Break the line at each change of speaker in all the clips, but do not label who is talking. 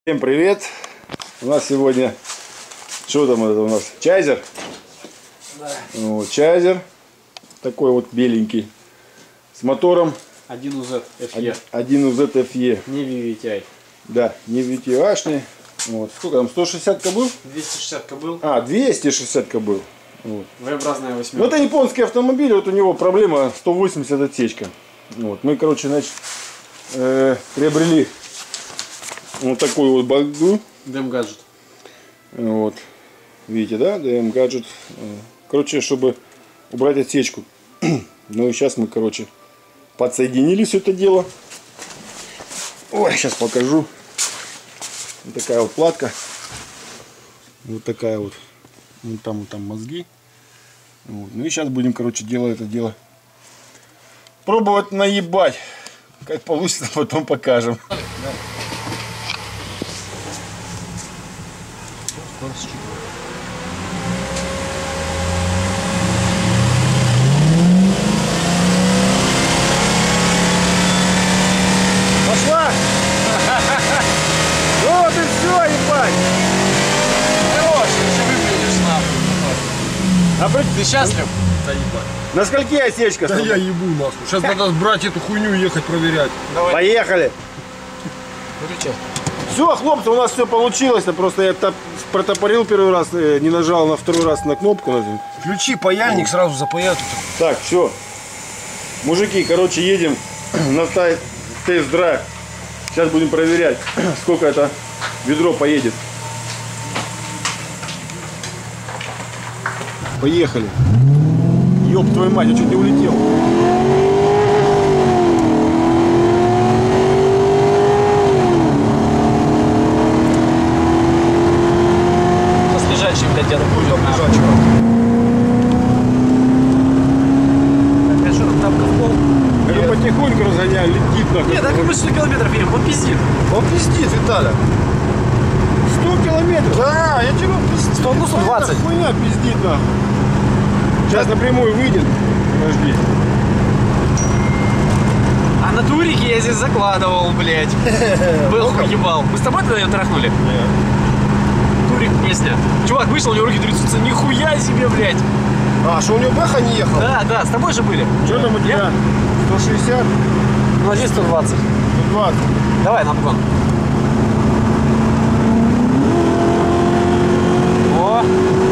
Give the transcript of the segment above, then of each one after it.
Всем привет! У нас сегодня, что там это у нас, чайзер?
Да.
Вот, чайзер, такой вот беленький, с мотором
1UZ FE.
1UZ FE.
Не VVTi.
Да, не VTI-шный. Вот. Сколько там, 160 кобыл?
260 кобыл.
260 кобыл. Вот.
V-образная восьмерка.
Ну, это японский автомобиль, вот у него проблема 180 отсечка. Вот. Мы, короче, значит, приобрели вот такую вот балду.
DM-гаджет.
Вот. Видите, да? DM-гаджет. Короче, чтобы убрать отсечку. Ну и сейчас мы, короче, подсоединили все это дело. Ой, сейчас покажу. Вот такая вот платка. Вот такая вот. Вот там мозги. Вот. Ну и сейчас будем, короче, делать это дело. Пробовать наебать. Как получится, потом покажем. Пошла! Вот и все, ебать!
Хорош, еще выглядишь нахуй. Ты счастлив?
Да ебать.
На скольки осечка?
Да я ебу нахуй. Сейчас надо брать эту хуйню и ехать проверять.
Давай.
Поехали!
Выключай.
Все, хлопцы, у нас все получилось. Просто я протопорил первый раз, не нажал на второй раз на кнопку.
Включи паяльник, сразу запаят.
Так, все. Мужики, короче, едем на тест-драйв. Сейчас будем проверять, сколько это ведро поедет. Поехали. Ёб твою мать, я чуть не улетел.
Сейчас лежачий, блядь, я допустим. Опять что, там тапка в пол?
Это потихоньку разгоняю, летит нахуй.
Нет, так мы 100 километров едем, он пиздит.
Он пиздит, Виталя.
100 километров?
Да, я тебе пиздит.
100, ну 120.
Это хуйня пиздит нахуй. Сейчас напрямую выйдет. Подожди.
А на турике я здесь закладывал, блядь. Был ебал. Мы с тобой тогда ее трахнули?
Нет.
Турик песня. Чувак вышел, у него руки трясутся. Нихуя себе, блядь.
А, что у него Бэха не ехал?
Да, с тобой же были.
Что там у тебя? 160?
Ну, а здесь 120.
120.
Давай, на обгон. О,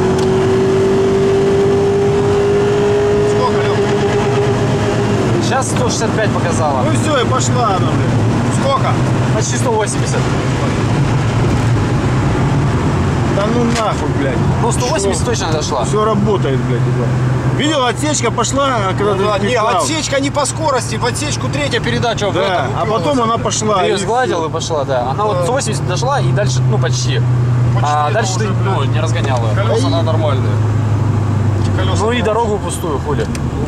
Сколько, Лёх?
сейчас 165 показала.
Ну все, и пошла она, блядь.
Сколько?
Почти 180.
Да ну нахуй, блядь.
Ну, 180 точно дошла.
Все работает, блядь. Видел, отсечка пошла, когда ты
Не,
переклал.
отсечка не по скорости, в отсечку третья передача.
Да, а потом она пошла.
Ты ее
и
сгладил и пошла, да. Она вот 180 дошла и дальше, ну, почти. А дальше ты, ну, не разгоняла.
Колеса она нормальная. Эти колеса
Ну и дорогу пустую, хули.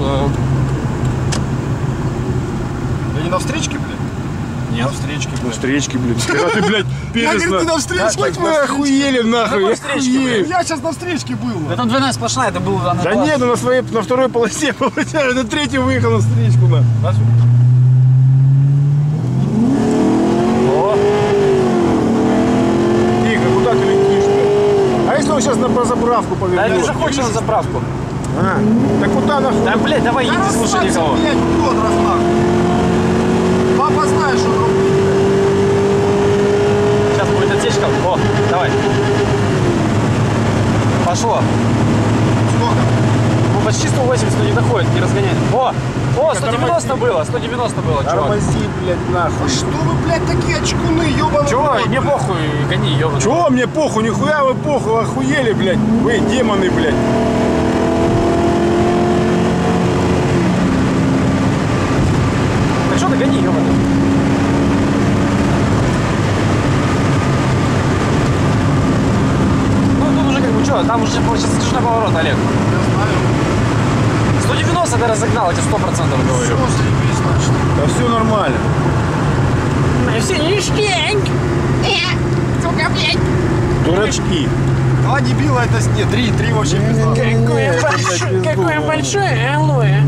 Да не на встречке, блядь?
Нет.
На встречке,
Ну, встречки, блядь. Когда ты, блядь,
Я, говорит, ты на встречке.
Хоть вы охуели, нахуй.
Какой встречки,
охуели.
Я сейчас на встречке был.
Да там двойная сплошная, это был...
Да нет, ну на второй полосе, получается, на третий выехал на встречку, на.
О,
Тихо, куда ты летишь, блядь? А если он сейчас на заправку
да
повернет?
ты же хочешь на заправку.
Так куда нахуй?
Да, блядь, давай, иди, слушай никого.
Блядь, Пётр, нахуй. Папа знает, что он рубит.
Сейчас будет отсечка. О, давай. Пошло.
Сколько?
Ну, почти 180, но не доходит, не разгоняет. О, 190 было, 190 было, чувак.
Тормози, блядь, нахуй.
Что вы, блядь, такие очкуны, ёбаный
Чего?
рот,
Мне
блядь.
похуй, гони, ёбаный.
Чего мне похуй? Нихуя вы похуй, охуели, блядь. Вы демоны, блядь.
Так что ты гони, ёбаный? Ну, тут уже как бы, что, там уже сейчас скажи поворот, Олег.
Я знаю.
190 ты разогнал, я тебе 100% говорю.
Всё, заебись, значит.
Да все нормально.
Все ништяк. Сука, блядь.
Дурачки.
Два дебила это нет, три вообще пизда.
Какое большое алоэ.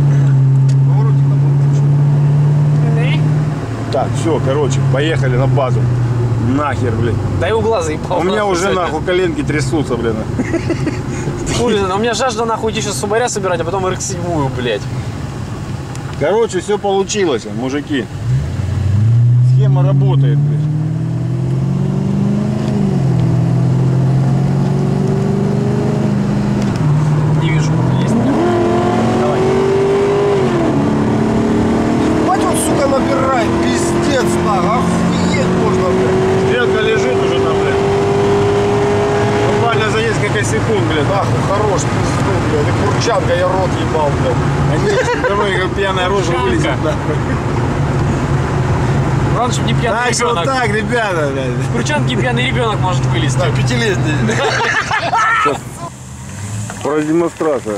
Так, все, короче, поехали на базу. Нахер, блядь.
Да и угла заебал.
У меня уже
сегодня.
нахуй коленки трясутся, блин.
Хули, у меня жажда нахуй идти сейчас субаря собирать, а потом RX-7, блядь.
Короче, все получилось, мужики. Схема работает, блядь.
Не вижу, есть. Давай.
Вот он, сука, набирает, пиздец, нахуй, охуеть можно, блядь.
Стрелка лежит уже там, блядь. Буквально за несколько секунд, блядь.
Нахуй, хорош, пизду, блядь, и курчанка, я рот ебал, блядь.
Давай, как пьяная рожа вылезет, нахуй.
Главное, чтобы не пьяный
Так что
ребенок.
так, ребята, блядь.
В Кручанке пьяный ребенок может вылезти.
Так, пятилетний.
Продемонстрация.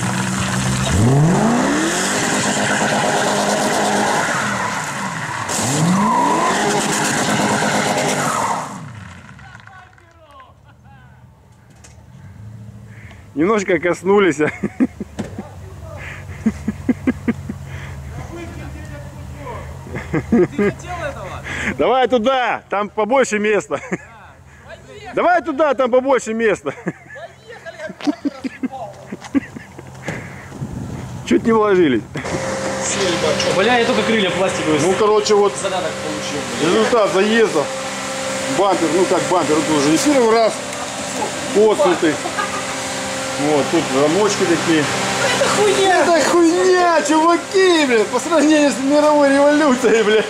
Немножко коснулись. Давай туда, там побольше места. Давай туда, там побольше места. Чуть не вложились.
Бля, я только крылья пластиковые.
Ну, короче, вот
Задаток получил.
результат заезда. Бампер, ну как бампер, это уже не первый раз. Коцнутый. Вот, тут замочки такие.
Это хуйня!
Это хуйня, чуваки, блядь, по сравнению с мировой революцией, блядь.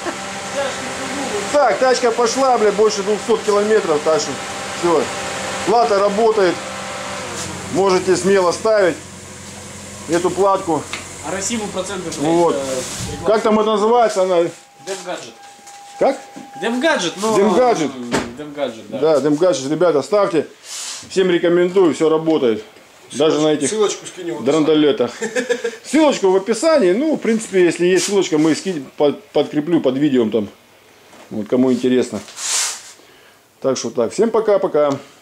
Так, тачка пошла, блядь, больше 200 километров, так что все. Плата работает. Можете смело ставить эту платку.
А Россию проценты, блядь,
Вот. Как там это называется? Она...
Демгаджет.
Как?
Демгаджет, ну...
Демгаджет.
Демгаджет, да.
Да, демгаджет, ребята, ставьте. Всем рекомендую, все работает. Даже на этих
Ссылочку скинь.
драндалетах. Ссылочку в описании. Ну, в принципе, если есть ссылочка, мы подкреплю под видео там. Вот кому интересно. Так что так. Всем пока-пока.